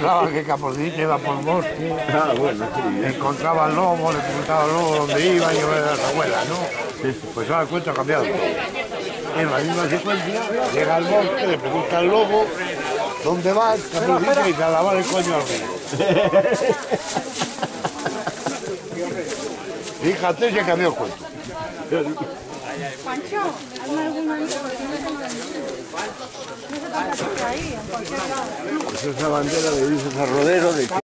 pensaba que Capordite iba por el bosque. Ah, bueno, sí. Encontraba al lobo, le preguntaba al lobo dónde iba y yo era las abuelas, ¿no? Sí. Pues ahora el cuento ha cambiado todo. En la misma secuencia, llega al bosque, le pregunta al lobo dónde vas, Capordite, y se a lavar el coño al río. Fíjate, se cambió el cuento. Pancho, hazme alguna no se ahí, en cualquier lado. Esa es la bandera de Luis Rodero de